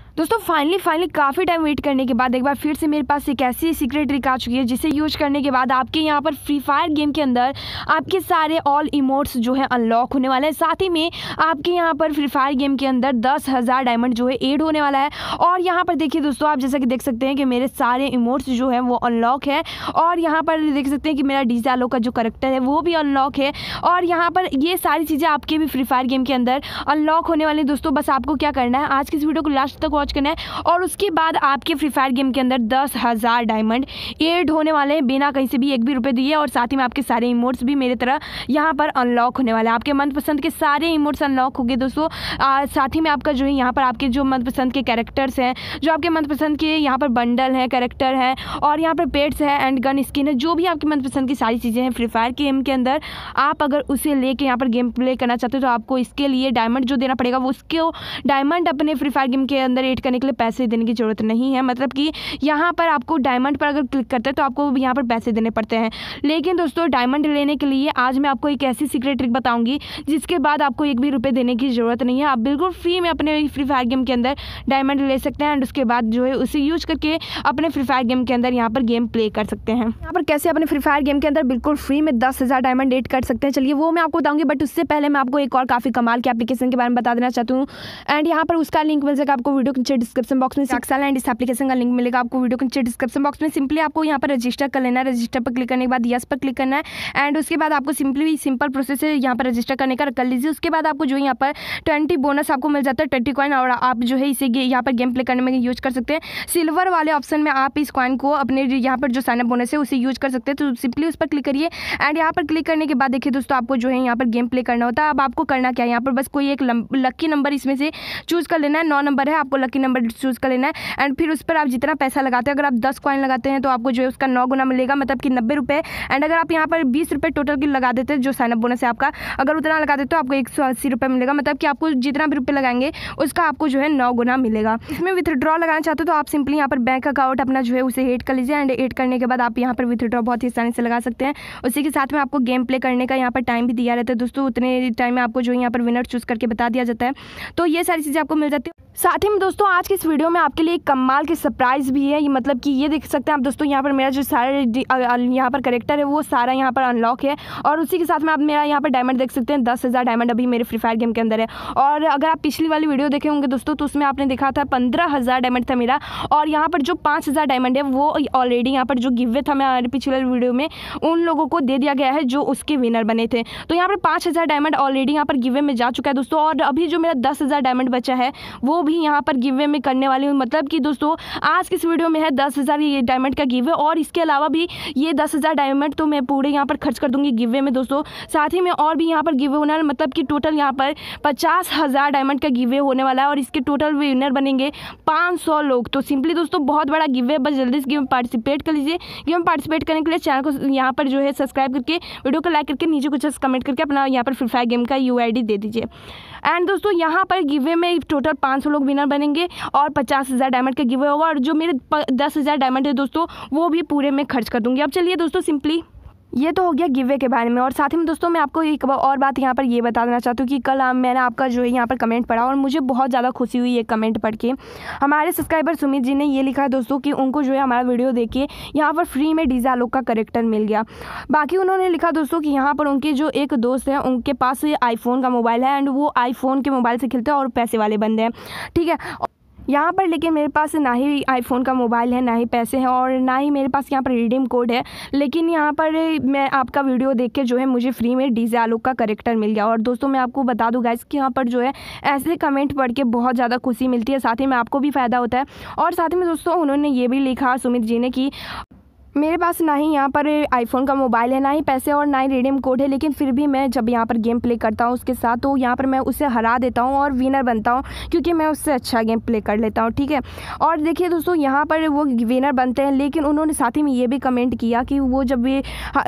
दोस्तों फाइनली काफ़ी time wait करने के बाद एक बार फिर से मेरे पास एक ऐसी सीक्रेट ट्रिक आ चुकी है जिसे यूज करने के बाद आपके यहाँ पर फ्री फायर गेम के अंदर आपके सारे ऑल इमोट्स जो है अनलॉक होने वाले हैं। साथ ही में आपके यहाँ पर फ्री फायर गेम के अंदर 10,000 डायमंड जो है ऐड होने वाला है। और यहाँ पर देखिए दोस्तों, आप जैसा कि देख सकते हैं कि मेरे सारे इमोट्स जो है वो अनलॉक है। और यहाँ पर देख सकते हैं कि मेरा डीजे आलो का जो करैक्टर है वो भी अनलॉक है। और यहाँ पर ये सारी चीज़ें आपके भी फ्री फायर गेम के अंदर अनलॉक होने वाली है। दोस्तों बस आपको क्या करना है, आज की इस वीडियो को लास्ट तक वॉच करना है और उसके बाद आपके फ्री फायर गेम के अंदर 10,000 डायमंड ऐड होने वाले हैं बिना कहीं से भी एक भी रुपये दिए। और साथ ही में आपके सारे इमोट्स भी मेरे तरह यहाँ पर अनलॉक होने वाले हैं। आपके मनपसंद के सारे इमोट्स अनलॉक हो गए दोस्तों। साथ ही में आपका जो है यहाँ पर आपके जो मनपसंद के कैरेक्टर्स हैं, जो आपके मनपसंद के यहाँ पर बंडल हैं, कैरेक्टर हैं और यहाँ पर पेट्स है एंड गन स्किन है, जो भी आपकी मनपसंद की सारी चीज़ें हैं फ्री फायर गेम के अंदर, आप अगर उसे लेके यहाँ पर गेम प्ले करना चाहते हो तो आपको इसके लिए डायमंड जो देना पड़ेगा, वो उसको डायमंड अपने फ्री फायर गेम के अंदर ऐड करने के लिए पैसे देने की ज़रूरत नहीं है। मतलब कि यहाँ पर आपको डायमंड पर अगर क्लिक करते हैं तो आपको यहाँ पर पैसे देने पड़ते हैं। लेकिन दोस्तों डायमंड लेने के लिए आज मैं आपको एक ऐसी सीक्रेट ट्रिक बताऊंगी जिसके बाद आपको एक भी रुपये देने की ज़रूरत नहीं है। आप बिल्कुल फ्री में अपने फ्री फायर गेम के अंदर डायमंड ले सकते हैं एंड उसके बाद जो है उसे यूज करके अपने फ्री फायर गेम के अंदर यहाँ पर गेम प्ले कर सकते हैं। यहाँ पर कैसे अपने फ्री फायर गेम के अंदर बिल्कुल फ्री में 10,000 डायमंड ऐड कर सकते हैं, चलिए वो मैं आपको बताऊंगी। बट उससे पहले मैं आपको एक और काफ़ी कमाल के एप्लीकेशन के बारे में बता देना चाहती हूँ एंड यहाँ पर उसका लिंक मिल जाएगा आपको वीडियो के नीचे डिस्क्रिप्शन बॉक्स में। एक्सेल एंड इस एप्लीकेशन का लिंक मिलेगा आपको वीडियो के नीचे डिस्क्रिप्शन बॉक्स में। सिंपली आपको यहाँ पर रजिस्टर कर लेना है। रजिस्टर पर क्लिक करने के बाद यस पर क्लिक करना है एंड उसके बाद आपको सिंपल प्रोसेस है यहाँ पर रजिस्टर करने का, कर लीजिए। उसके बाद आपको जो है यहाँ पर 20 बोनस आपको मिल जाता है, 20 कॉइन, और आप जो है इसे यहाँ पर गेम प्ले करने में यूज कर सकते हैं। सिल्वर वाले ऑप्शन में आप इस कॉइन को अपने यहाँ पर जो साइनअप बोनस है उसे यूज कर सकते हैं। तो सिंपली उस पर क्लिक करिए एंड यहाँ पर क्लिक करने के बाद देखिए दोस्तों, आपको जो है यहाँ पर गेम प्ले करना होता है। अब आपको करना क्या है, यहाँ पर बस कोई एक लकी नंबर इसमें से चूज़ कर लेना है। 9 नंबर है, आपको लकी नंबर चूज़ कर लेना है एंड फिर उस पर आप जितना पैसा लगाते हैं, अगर आप 10 कॉइन लगाते हैं तो आपको जो है उसका 9 गुना मिलेगा, मतलब कि 90 रुपये। एंड अगर आप यहाँ पर 20 रुपये टोटल की लगा देते हैं, जो साइनअप बोनस है आपका, अगर उतना लगा देते तो आपको 180 रुपये मिलेगा, मतलब कि आपको जितना भी रुपये लगाएंगे उसका आपको जो है 9 गुना मिलेगा। इसमें विथड्रॉ लगाना चाहते हो तो आप सिंपली यहाँ पर बैंक अकाउंट अपना जो है उसे ऐड कर लीजिए एंड ऐड करने के बाद आप यहाँ पर विथड्रॉ बहुत ही आसानी से लगा सकते हैं। उसी के साथ में आपको गेम प्ले करने का यहाँ पर टाइम भी दिया रहता है दोस्तों, उतने टाइम में आपको जो यहाँ पर विनर चूज़ करके बता दिया जाता है। तो ये सारी चीज़ें आपको मिल जाती है। साथ ही में दोस्तों आज की इस वीडियो में आपके लिए एक कमाल की सरप्राइज़ भी है। ये मतलब कि ये देख सकते हैं आप दोस्तों, यहाँ पर मेरा जो सारे यहाँ पर कैरेक्टर है वो सारा यहाँ पर अनलॉक है और उसी के साथ में आप मेरा यहाँ पर डायमंड देख सकते हैं। 10,000 डायमंड अभी मेरे फ्री फायर गेम के अंदर है। और अगर आप पिछली वाली वीडियो देखे होंगे दोस्तों तो उसमें आपने देखा था 15,000 डायमंड था मेरा, और यहाँ पर जो 5,000 डायमंड है वो ऑलरेडी यहाँ पर जो गिव था हमारे पिछले वाली वीडियो में उन लोगों को दे दिया गया है जो उसके विनर बने थे। तो यहाँ पर 5,000 डायमंड ऑलरेडी यहाँ पर गिवे में जा चुका है दोस्तों, और अभी जो मेरा 10,000 डायमंड बचा है वो भी यहाँ पर गिवे में करने वाली हूँ। मतलब कि दोस्तों आज की इस वीडियो में है 10,000 ये डायमंड का गिवे, और इसके अलावा भी ये 10,000 डायमंड तो मैं पूरे यहाँ पर खर्च कर दूंगी गिवे में दोस्तों। साथ ही में और भी यहाँ पर गिवे होने वाला, मतलब कि टोटल यहाँ पर 50,000 डायमंड का गिवे होने वाला है और इसके टोटल विनर बनेंगे 500 लोग। तो सिंपली दोस्तों बहुत बड़ा गिवे, बस जल्दी से गेम में पार्टिसिपेट कर लीजिए। गेम में पार्टिसिपेट करने के लिए चैनल को यहाँ पर जो है सब्सक्राइब करके, वीडियो को लाइक करके, नीचे कुछ कमेंट करके अपना यहाँ पर फ्री फायर गेम का UID दे दीजिए। एंड दोस्तों यहाँ पर गिवे में टोटल 500 लोग विनर बनेंगे और 50,000 डायमंड का गिवे होगा, और जो मेरे 10,000 डायमंड है दोस्तों वो भी पूरे में खर्च कर दूंगी। अब चलिए दोस्तों, सिंपली ये तो हो गया गिवे के बारे में। और साथ ही में दोस्तों मैं आपको एक और बात यहाँ पर ये बता देना चाहती हूँ कि कल मैंने आपका जो है यहाँ पर कमेंट पढ़ा और मुझे बहुत ज़्यादा खुशी हुई ये कमेंट पढ़ के। हमारे सब्सक्राइबर सुमित जी ने ये लिखा है दोस्तों कि उनको जो है हमारा वीडियो देख के यहाँ पर फ्री में डीजे आलोक का कैरेक्टर मिल गया। बाकी उन्होंने लिखा दोस्तों कि यहाँ पर उनके जो एक दोस्त हैं उनके पास आईफोन का मोबाइल है एंड वो आईफोन के मोबाइल से खेलते हैं और पैसे वाले बंदे हैं, ठीक है। यहाँ पर लेकिन मेरे पास ना ही आईफोन का मोबाइल है, ना ही पैसे हैं और ना ही मेरे पास यहाँ पर रिडीम कोड है। लेकिन यहाँ पर मैं आपका वीडियो देख के जो है मुझे फ्री में डीजे आलोक का कैरेक्टर मिल गया। और दोस्तों मैं आपको बता दूँ गाइस कि यहाँ पर जो है ऐसे कमेंट पढ़ के बहुत ज़्यादा खुशी मिलती है, साथ ही में आपको भी फ़ायदा होता है। और साथ ही में दोस्तों उन्होंने ये भी लिखा सुमित जी ने कि मेरे पास ना ही यहाँ पर आईफोन का मोबाइल है, ना ही पैसे और ना ही रिडीम कोड है, लेकिन फिर भी मैं जब यहाँ पर गेम प्ले करता हूँ उसके साथ तो यहाँ पर मैं उसे हरा देता हूँ और विनर बनता हूँ, क्योंकि मैं उससे अच्छा गेम प्ले कर लेता हूँ, ठीक है। और देखिए दोस्तों यहाँ पर वो विनर बनते हैं, लेकिन उन्होंने साथ ही में ये भी कमेंट किया कि वो जब भी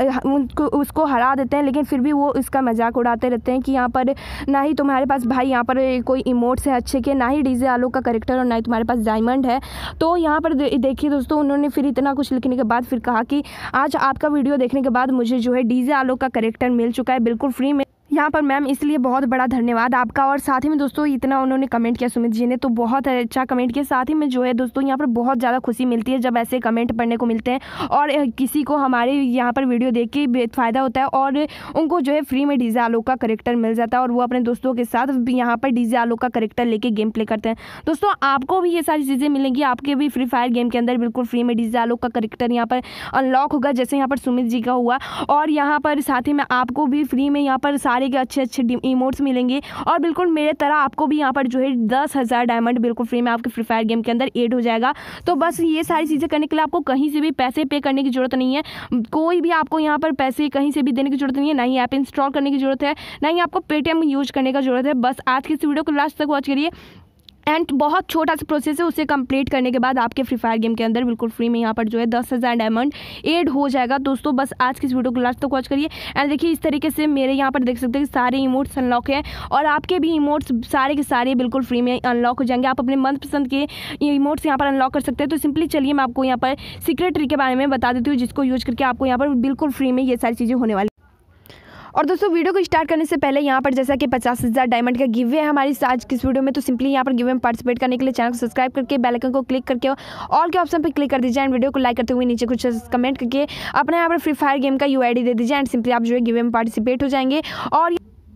उसको हरा देते हैं लेकिन फिर भी वो इसका मजाक उड़ाते रहते हैं कि यहाँ पर ना ही तुम्हारे पास भाई यहाँ पर कोई इमोट्स है अच्छे के, ना ही डीजे आलोक का कैरेक्टर और ना ही तुम्हारे पास डायमंड है। तो यहाँ पर देखिए दोस्तों उन्होंने फिर इतना कुछ लिखने के बाद फिर कहा कि आज आपका वीडियो देखने के बाद मुझे जो है डीजे आलोक का कैरेक्टर मिल चुका है बिल्कुल फ्री में। यहाँ पर मैम इसलिए बहुत बड़ा धन्यवाद आपका। और साथ ही में दोस्तों इतना उन्होंने कमेंट किया सुमित जी ने, तो बहुत अच्छा कमेंट किया। साथ ही में जो है दोस्तों यहाँ पर बहुत ज़्यादा खुशी मिलती है जब ऐसे कमेंट पढ़ने को मिलते हैं और किसी को हमारे यहाँ पर वीडियो देख के फ़ायदा होता है और उनको जो है फ्री में डीजे आलोक का करेक्टर मिल जाता है और वो अपने दोस्तों के साथ यहाँ पर डीजे आलोक का करेक्टर लेके गेम प्ले करते हैं। दोस्तों आपको भी ये सारी चीज़ें मिलेंगी, आपके भी फ्री फायर गेम के अंदर बिल्कुल फ्री में डीजे आलोक का करेक्टर यहाँ पर अनलॉक होगा, जैसे यहाँ पर सुमित जी का हुआ। और यहाँ पर साथ ही में आपको भी फ्री में यहाँ पर सारे के अच्छे अच्छे इमोट्स मिलेंगे और बिल्कुल मेरे तरह आपको भी यहाँ पर जो है 10,000 डायमंड बिल्कुल फ्री में आपके फ्री फायर गेम के अंदर ऐड हो जाएगा। तो बस ये सारी चीज़ें करने के लिए आपको कहीं से भी पैसे पे करने की ज़रूरत नहीं है, कोई भी आपको यहाँ पर पैसे कहीं से भी देने की ज़रूरत नहीं है, ना ही ऐप इंस्टॉल करने की ज़रूरत है, ना ही आपको पेटीएम यूज करने का ज़रूरत है। बस आज की इस वीडियो को लास्ट तक वॉच करिए एंड बहुत छोटा सा प्रोसेस है, उसे कंप्लीट करने के बाद आपके फ्री फायर गेम के अंदर बिल्कुल फ्री में यहाँ पर जो है 10,000 डायमंड ऐड हो जाएगा। दोस्तों बस आज की इस वीडियो को लास्ट तक वॉच करिए एंड देखिए इस तरीके से मेरे यहाँ पर देख सकते हैं कि सारे इमोट्स अनलॉक हैं और आपके भी इमोट्स सारे के सारे बिल्कुल फ्री में अनलॉक हो जाएंगे। आप अपने मनपसंद के इमोट्स यहाँ पर अनलॉक कर सकते हैं। तो सिंपली चलिए मैं आपको यहाँ पर सीक्रेट ट्रिक के बारे में बता देती हूँ, जिसको यूज करके आपको यहाँ पर बिल्कुल फ्री में ये सारी चीज़ें होने वाली। और दोस्तों वीडियो को स्टार्ट करने से पहले यहाँ पर जैसा कि 50,000 डायमंड का गिव है हमारी आज की इस वीडियो में, तो सिंपली यहाँ पर गिव में पार्टिसिपेट करने के लिए चैनल को सब्सक्राइब करके बेल आइकन को क्लिक करके ऑल के ऑप्शन पर क्लिक कर दीजिए एंड वीडियो को लाइक करते हुए नीचे कुछ कमेंट करके अपने यहाँ पर फ्री फायर गेम का यूआईडी दे दीजिए एंड सिंपली आप जो है गिव में पार्टिसिपेट हो जाएंगे। और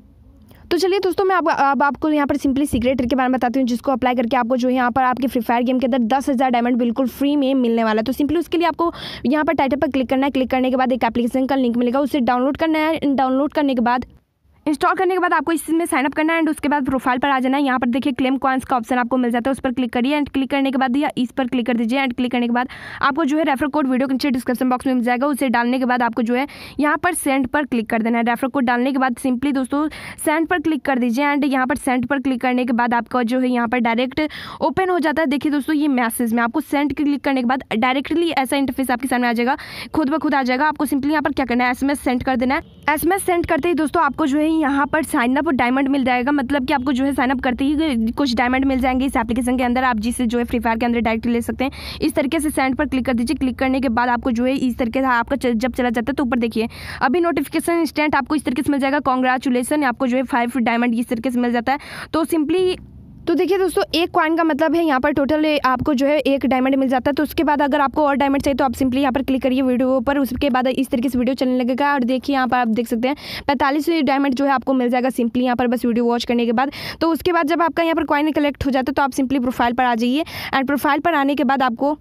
तो चलिए दोस्तों मैं अब आपको यहाँ पर सिंपली सीक्रेट ट्रिक के बारे में बताती हूँ, जिसको अप्लाई करके आपको जो है यहाँ पर आपके फ्री फायर गेम के अंदर 10,000 डायमंड बिल्कुल फ्री में मिलने वाला है। तो सिंपली उसके लिए आपको यहाँ पर टाइटल पर क्लिक करना है। क्लिक करने के बाद एक एप्लीकेशन का लिंक मिलेगा, उसे डाउनलोड करना है। डाउनलोड करने के बाद इंस्टॉल करने के बाद आपको इसमें साइनअप करना है एंड उसके बाद प्रोफाइल पर आ जाना है। यहाँ पर देखिए क्लेम कॉइन्स का ऑप्शन आपको मिल जाता है, उस पर क्लिक करिए एंड क्लिक करने के बाद या इस पर क्लिक कर दीजिए एंड क्लिक करने के बाद आपको जो है रेफर कोड वीडियो के नीचे डिस्क्रिप्शन बॉक्स में मिल जाएगा। उसे डालने के बाद आपको जो है यहाँ पर सेंड पर क्लिक कर देना है। रेफर कोड डालने के बाद सिंपली दोस्तों सेंड पर क्लिक कर दीजिए एंड यहाँ पर सेंड पर क्लिक करने के बाद आपका जो है यहाँ पर डायरेक्ट ओपन हो जाता है। देखिए दोस्तों ये मैसेज में आपको सेंड क्लिक करने के बाद डायरेक्टली ऐसा इंटरफेस आपके सामने आ जाएगा, खुद ब खुद आ जाएगा। आपको सिंपली यहाँ पर क्या करना है, SMS सेंड कर देना है। SMS सेंड करते ही दोस्तों आपको जो है यहाँ पर साइन अप डायमंड मिल जाएगा, मतलब कि आपको जो है साइन अप करते ही कुछ डायमंड मिल जाएंगे इस एप्लीकेशन के अंदर, आप जिससे जो है फ्री फायर के अंदर डायरेक्ट ले सकते हैं। इस तरीके से सेंड पर क्लिक कर दीजिए। क्लिक करने के बाद आपको जो है इस तरीके से आपका जब चला जाता है तो ऊपर देखिए अभी नोटिफिकेशन इंस्टेंट आपको इस तरीके से मिल जाएगा, कांग्रेचुलेसन, आपको जो है 5 डायमंड इस तरीके से मिल जाता है। तो सिंपली तो देखिए दोस्तों एक कॉइन का मतलब है यहाँ पर टोटल आपको जो है 1 डायमंड मिल जाता है। तो उसके बाद अगर आपको और डायमंड चाहिए तो आप सिंपली यहाँ पर क्लिक करिए वीडियो पर, उसके बाद इस तरीके से वीडियो चलने लगेगा और देखिए यहाँ पर आप देख सकते हैं 45 डायमंड जो है आपको मिल जाएगा सिंपली यहाँ पर बस वीडियो वॉच करने के बाद। तो उसके बाद जब आपका यहाँ पर कॉइन कलेक्ट हो जाता है तो आप सिंपली प्रोफाइल पर आ जाइए एंड प्रोफाइल पर आने के बाद आपको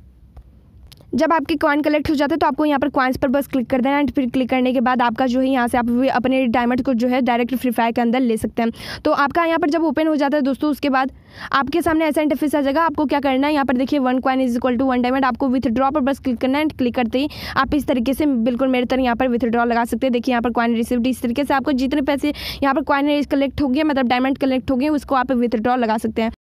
जब आपके कॉइन कलेक्ट हो जाते हैं तो आपको यहाँ पर कॉइन्स पर बस क्लिक कर देना एंड फिर क्लिक करने के बाद आपका जो है यहाँ से आप अपने डायमंड को जो है डायरेक्ट फ्री फायर के अंदर ले सकते हैं। तो आपका यहाँ पर जब ओपन हो जाता है दोस्तों उसके बाद आपके सामने ऐसा इंटरफेस आ जाएगा। आपको क्या करना है, यहाँ पर देखिए 1 coin is equal to 1 diamond, आपको विथड्रॉ पर बस क्लिक करना है एंड क्लिक करते ही आप इस तरीके से बिल्कुल मेरे तरह यहाँ पर विथड्रॉ लगा सकते हैं। देखिए यहाँ पर कॉइन रिसिव्ड, इस तरीके से आपको जितने पैसे यहाँ पर कॉइन कलेक्ट हो गए मतलब डायमंड कलेक्ट हो गए उसको आप विथड्रॉ लगा सकते हैं।